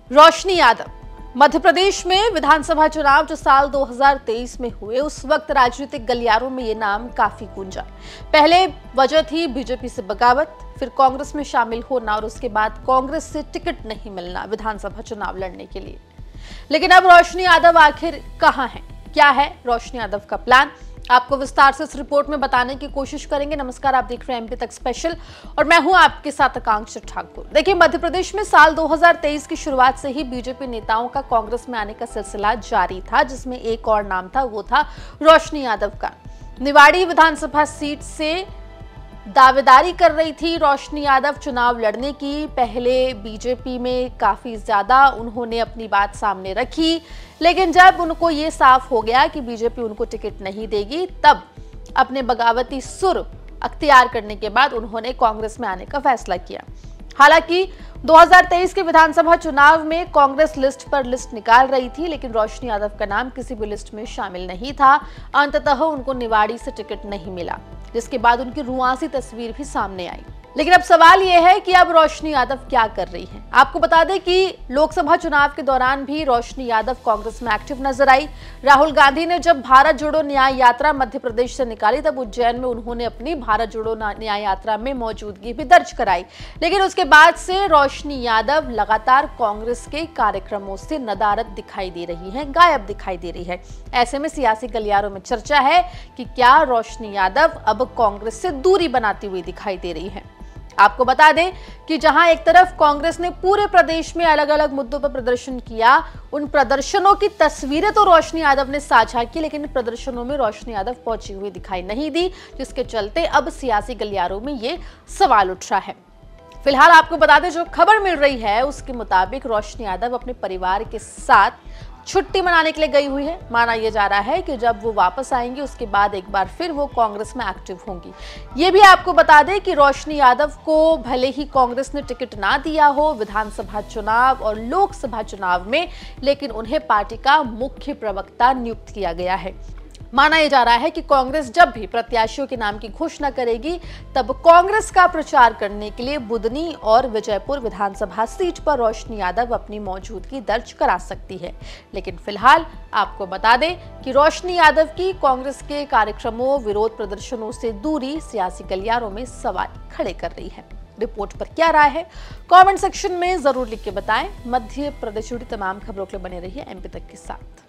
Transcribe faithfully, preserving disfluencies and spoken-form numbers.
रोशनी यादव मध्य प्रदेश में विधानसभा चुनाव जो साल दो हज़ार तेईस में हुए, उस वक्त राजनीतिक गलियारों में ये नाम काफी गूंजा। पहले वजह थी बीजेपी से बगावत, फिर कांग्रेस में शामिल होना और उसके बाद कांग्रेस से टिकट नहीं मिलना विधानसभा चुनाव लड़ने के लिए। लेकिन अब रोशनी यादव आखिर कहां है, क्या है रोशनी यादव का प्लान, आपको विस्तार से इस रिपोर्ट में बताने की कोशिश करेंगे। नमस्कार, आप देख रहे हैं एमपी तक स्पेशल और मैं हूं आपके साथ आकांक्षा ठाकुर। देखिए, मध्य प्रदेश में साल दो हज़ार तेईस की शुरुआत से ही बीजेपी नेताओं का कांग्रेस में आने का सिलसिला जारी था, जिसमें एक और नाम था, वो था रोशनी यादव का। निवाड़ी विधानसभा सीट से दावेदारी कर रही थी रोशनी यादव चुनाव लड़ने की। पहले बीजेपी में काफी ज्यादा उन्होंने अपनी बात सामने रखी, लेकिन जब उनको ये साफ हो गया कि बीजेपी उनको टिकट नहीं देगी, तब अपने बगावती सुर अख्तियार करने के बाद उन्होंने कांग्रेस में आने का फैसला किया। हालांकि दो हज़ार तेईस के विधानसभा चुनाव में कांग्रेस लिस्ट पर लिस्ट निकाल रही थी, लेकिन रोशनी यादव का नाम किसी भी लिस्ट में शामिल नहीं था। अंततः उनको निवाड़ी से टिकट नहीं मिला, जिसके बाद उनकी रुआंसी तस्वीर भी सामने आई। लेकिन अब सवाल यह है कि अब रोशनी यादव क्या कर रही हैं। आपको बता दें कि लोकसभा चुनाव के दौरान भी रोशनी यादव कांग्रेस में एक्टिव नजर आई। राहुल गांधी ने जब भारत जोड़ो न्याय यात्रा मध्य प्रदेश से निकाली, तब उज्जैन में उन्होंने अपनी भारत जोड़ो न्याय यात्रा में मौजूदगी भी दर्ज कराई। लेकिन उसके बाद से रोशनी यादव लगातार कांग्रेस के कार्यक्रमों से नदारद दिखाई दे रही है, गायब दिखाई दे रही है। ऐसे में सियासी गलियारों में चर्चा है कि क्या रोशनी यादव अब कांग्रेस से दूरी बनाती हुई दिखाई दे रही है। आपको बता दें कि जहां एक तरफ कांग्रेस ने पूरे प्रदेश में अलग अलग मुद्दों पर प्रदर्शन किया, उन प्रदर्शनों की तस्वीरें तो रोशनी यादव ने साझा की, लेकिन इन प्रदर्शनों में रोशनी यादव पहुंची हुई दिखाई नहीं दी, जिसके चलते अब सियासी गलियारों में ये सवाल उठ रहा है। फिलहाल आपको बता दें, जो खबर मिल रही है उसके मुताबिक रोशनी यादव अपने परिवार के साथ छुट्टी मनाने के लिए गई हुई है। माना यह जा रहा है कि जब वो वापस आएंगी, उसके बाद एक बार फिर वो कांग्रेस में एक्टिव होंगी। ये भी आपको बता दें कि रोशनी यादव को भले ही कांग्रेस ने टिकट ना दिया हो विधानसभा चुनाव और लोकसभा चुनाव में, लेकिन उन्हें पार्टी का मुख्य प्रवक्ता नियुक्त किया गया है। माना यह जा रहा है कि कांग्रेस जब भी प्रत्याशियों के नाम की घोषणा करेगी, तब कांग्रेस का प्रचार करने के लिए बुदनी और विजयपुर विधानसभा सीट पर रोशनी यादव अपनी मौजूदगी दर्ज करा सकती है। लेकिन फिलहाल आपको बता दें कि रोशनी यादव की कांग्रेस के कार्यक्रमों, विरोध प्रदर्शनों से दूरी सियासी गलियारों में सवाल खड़े कर रही है। रिपोर्ट पर क्या राय है, कमेंट सेक्शन में जरूर लिख के बताएं। मध्य प्रदेश जुड़ी तमाम खबरों के लिए बने रहिए एमपी तक के साथ।